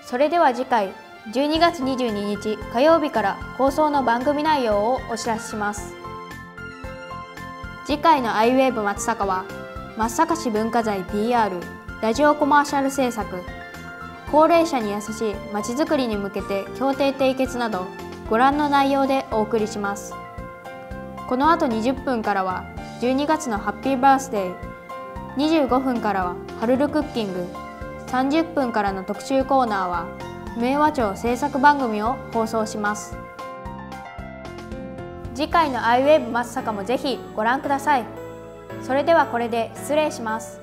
それでは次回12月22日火曜日から放送の番組内容をお知らせします。次回の iWave 松阪は松阪市文化財 PR ラジオコマーシャル制作、高齢者に優しいまちづくりに向けて協定締結などご覧の内容でお送りします。この後20分からは12月のハッピーバースデー、25分からはハルルクッキング、30分からの特集コーナーは明和町制作番組を放送します。次回の iWave 松阪もぜひご覧ください。それではこれで失礼します。